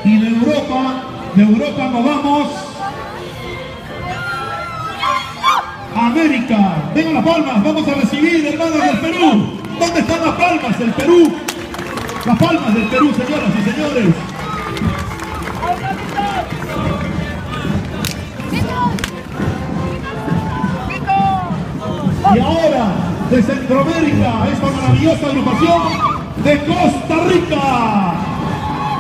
Y de Europa nos vamos a América. Vengan las palmas, vamos a recibir, hermanos del Perú. ¿Dónde están las palmas del Perú? Las palmas del Perú, señoras y señores. Y ahora, de Centroamérica, esta maravillosa agrupación de Costa Rica.